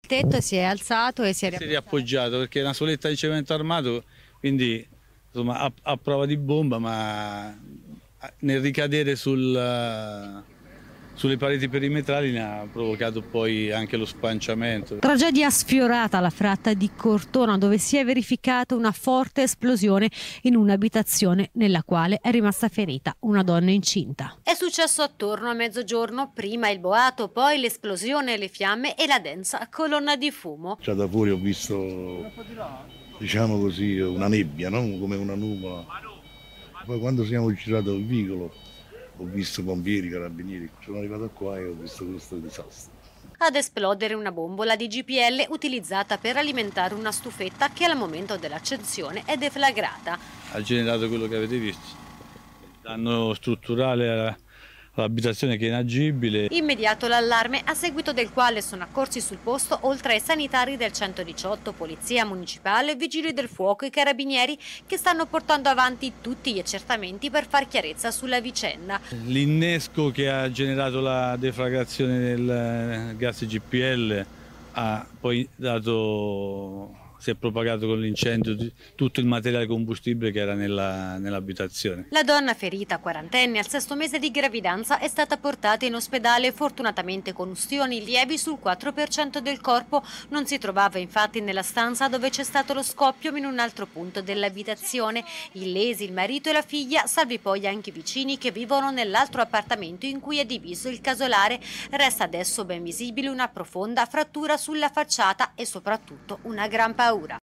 tetto e si è alzato e si è riappoggiato perché è una soletta di cemento armato, quindi insomma a prova di bomba, ma nel ricadere sulle pareti perimetrali ne ha provocato poi anche lo spanciamento. Tragedia sfiorata alla fratta di Cortona, dove si è verificata una forte esplosione in un'abitazione nella quale è rimasta ferita una donna incinta. È successo attorno a mezzogiorno, prima il boato, poi l'esplosione, le fiamme e la densa colonna di fumo. Già da fuori ho visto, diciamo così, una nebbia, no? Come una nuvola. Poi quando siamo girati al vicolo ho visto pompieri, carabinieri, sono arrivato qua e ho visto questo disastro. Ad esplodere una bombola di GPL utilizzata per alimentare una stufetta che al momento dell'accensione è deflagrata. Ha generato quello che avete visto, danno strutturale all'abitazione che è inagibile. Immediato l'allarme, a seguito del quale sono accorsi sul posto oltre ai sanitari del 118, Polizia Municipale, Vigili del Fuoco e Carabinieri che stanno portando avanti tutti gli accertamenti per far chiarezza sulla vicenda. L'innesco che ha generato la deflagrazione del gas GPL ha poi si è propagato con l'incendio tutto il materiale combustibile che era nell'abitazione. La donna ferita, quarantenne, al 6° mese di gravidanza, è stata portata in ospedale, fortunatamente con ustioni lievi sul 4% del corpo. Non si trovava infatti nella stanza dove c'è stato lo scoppio, ma in un altro punto dell'abitazione. Illesi il marito e la figlia, salvi poi anche i vicini che vivono nell'altro appartamento in cui è diviso il casolare. Resta adesso ben visibile una profonda frattura sulla facciata e soprattutto una gran paura.